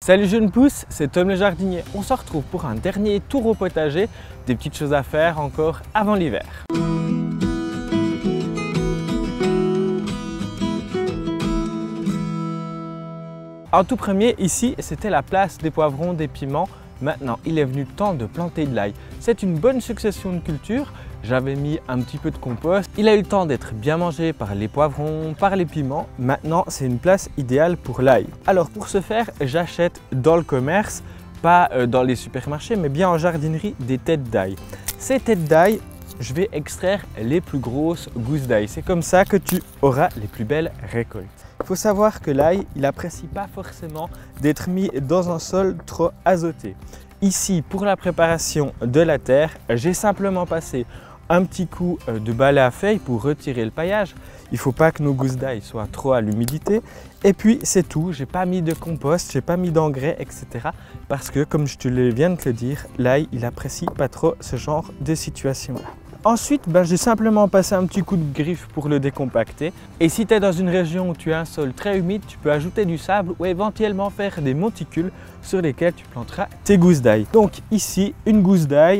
Salut jeunes pousses, c'est Tom le jardinier. On se retrouve pour un dernier tour au potager, des petites choses à faire encore avant l'hiver. En tout premier, ici, c'était la place des poivrons, des piments. Maintenant, il est venu le temps de planter de l'ail. C'est une bonne succession de cultures. J'avais mis un petit peu de compost. Il a eu le temps d'être bien mangé par les poivrons, par les piments. Maintenant, c'est une place idéale pour l'ail. Alors pour ce faire, j'achète dans le commerce, pas dans les supermarchés, mais bien en jardinerie, des têtes d'ail. Ces têtes d'ail, je vais extraire les plus grosses gousses d'ail. C'est comme ça que tu auras les plus belles récoltes. Il faut savoir que l'ail, il n'apprécie pas forcément d'être mis dans un sol trop azoté. Ici, pour la préparation de la terre, j'ai simplement passé un petit coup de balai à feuilles pour retirer le paillage. Il ne faut pas que nos gousses d'ail soient trop à l'humidité. Et puis c'est tout, je n'ai pas mis de compost, je n'ai pas mis d'engrais, etc. Parce que comme je te viens de te le dire, l'ail, il n'apprécie pas trop ce genre de situation-là. Ensuite, j'ai simplement passé un petit coup de griffe pour le décompacter. Et si tu es dans une région où tu as un sol très humide, tu peux ajouter du sable ou éventuellement faire des monticules sur lesquels tu planteras tes gousses d'ail. Donc ici, une gousse d'ail,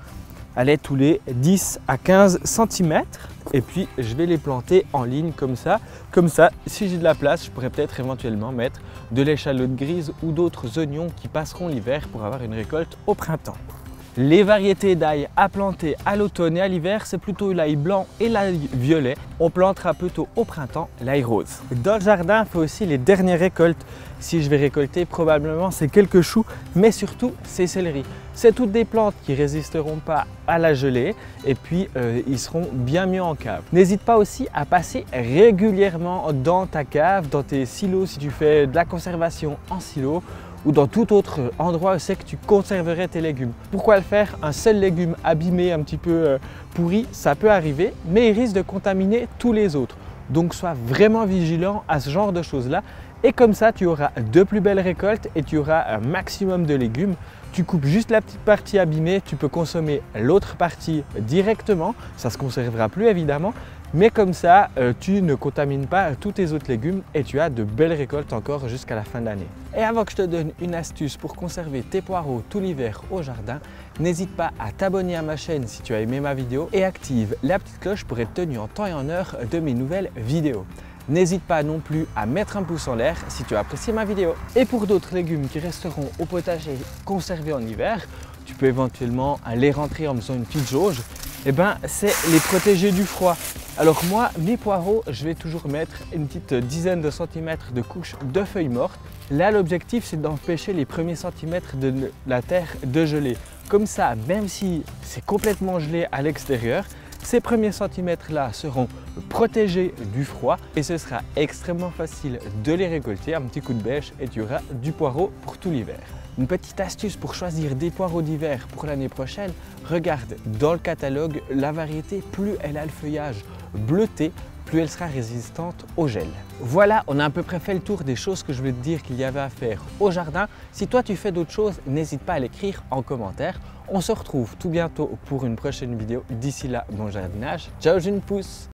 elle est tous les 10 à 15 cm. Et puis, je vais les planter en ligne comme ça. Comme ça, si j'ai de la place, je pourrais peut-être éventuellement mettre de l'échalote grise ou d'autres oignons qui passeront l'hiver pour avoir une récolte au printemps. Les variétés d'ail à planter à l'automne et à l'hiver, c'est plutôt l'ail blanc et l'ail violet. On plantera plutôt au printemps l'ail rose. Dans le jardin, il faut aussi les dernières récoltes. Si je vais récolter, probablement c'est quelques choux, mais surtout c'est céleri. C'est toutes des plantes qui ne résisteront pas à la gelée et puis ils seront bien mieux en cave. N'hésite pas aussi à passer régulièrement dans ta cave, dans tes silos si tu fais de la conservation en silo, ou dans tout autre endroit où c'est que tu conserverais tes légumes. Pourquoi le faire? Un seul légume abîmé, un petit peu pourri, ça peut arriver, mais il risque de contaminer tous les autres. Donc sois vraiment vigilant à ce genre de choses-là. Et comme ça, tu auras de plus belles récoltes et tu auras un maximum de légumes. Tu coupes juste la petite partie abîmée, tu peux consommer l'autre partie directement. Ça ne se conservera plus évidemment. Mais comme ça, tu ne contamines pas tous tes autres légumes et tu as de belles récoltes encore jusqu'à la fin de l'année. Et avant que je te donne une astuce pour conserver tes poireaux tout l'hiver au jardin, n'hésite pas à t'abonner à ma chaîne si tu as aimé ma vidéo et active la petite cloche pour être tenu en temps et en heure de mes nouvelles vidéos. N'hésite pas non plus à mettre un pouce en l'air si tu as apprécié ma vidéo. Et pour d'autres légumes qui resteront au potager conservés en hiver, tu peux éventuellement les rentrer en faisant une petite jauge. C'est les protéger du froid. Alors moi, mes poireaux, je vais toujours mettre une petite dizaine de centimètres de couche de feuilles mortes. Là, l'objectif, c'est d'empêcher les premiers centimètres de la terre de geler. Comme ça, même si c'est complètement gelé à l'extérieur, ces premiers centimètres-là seront protégés du froid et ce sera extrêmement facile de les récolter. Un petit coup de bêche et tu auras du poireau pour tout l'hiver. Une petite astuce pour choisir des poireaux d'hiver pour l'année prochaine, regarde dans le catalogue la variété, plus elle a le feuillage bleuté, plus elle sera résistante au gel. Voilà, on a à peu près fait le tour des choses que je voulais te dire qu'il y avait à faire au jardin. Si toi tu fais d'autres choses, n'hésite pas à l'écrire en commentaire. On se retrouve tout bientôt pour une prochaine vidéo. D'ici là, bon jardinage. Ciao, jeunes pousses!